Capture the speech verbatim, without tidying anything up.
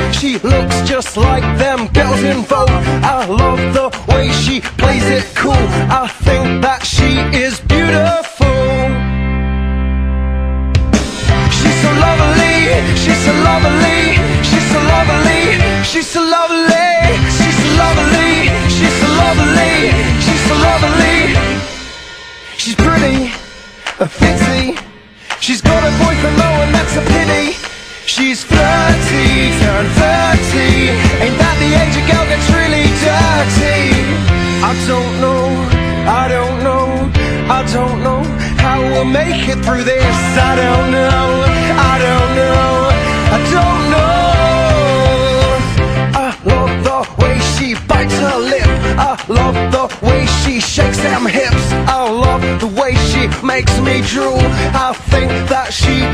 She looks just like them girls in Vogue. I love the way she plays it cool. I think that she is beautiful. She's so lovely, she's so lovely, she's so lovely, she's so lovely, she's so lovely, she's so lovely, she's so lovely. She's pretty, a fitzy. She's got a boyfriend though, and that's a pity. She's flirty, turned thirty. Ain't that the age a girl gets really dirty? I don't know, I don't know, I don't know how we'll make it through this. I don't know, I don't know, I don't know. I love the way she bites her lip. I love the way she shakes them hips. I love the way she makes me drool. I think that she